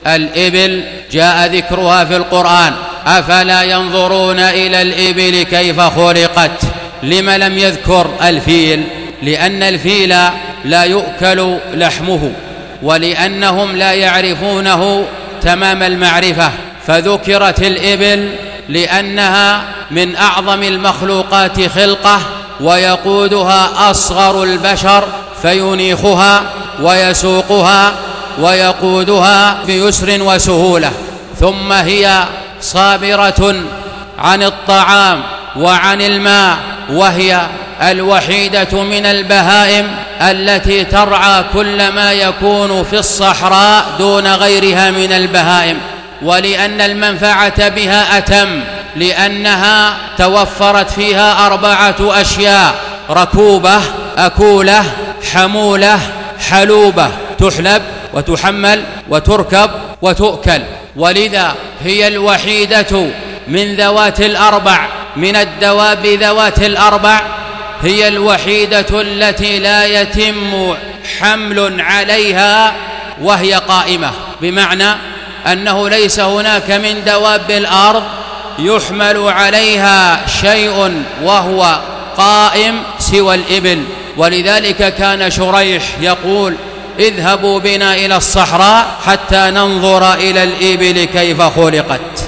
الإبل جاء ذكرها في القرآن: أفلا ينظرون إلى الإبل كيف خلقت. لم لم يذكر الفيل؟ لأن الفيل لا يؤكل لحمه، ولأنهم لا يعرفونه تمام المعرفة، فذكرت الإبل لأنها من أعظم المخلوقات خلقة، ويقودها أصغر البشر فينيخها ويسوقها ويقودها بيسر وسهولة، ثم هي صابرة عن الطعام وعن الماء، وهي الوحيدة من البهائم التي ترعى كل ما يكون في الصحراء دون غيرها من البهائم. ولأن المنفعة بها أتم، لأنها توفرت فيها 4 أشياء: ركوبة، أكولة، حمولة، حلوبة، تحلب وتحمل وتركب وتؤكل. ولذا هي الوحيدة من ذوات الأربع، من الدواب ذوات الأربع، هي الوحيدة التي لا يتم حمل عليها وهي قائمة، بمعنى أنه ليس هناك من دواب الأرض يحمل عليها شيء وهو قائم سوى الإبل. ولذلك كان شريح يقول: اذهبوا بنا إلى الصحراء حتى ننظر إلى الإبل كيف خلقت.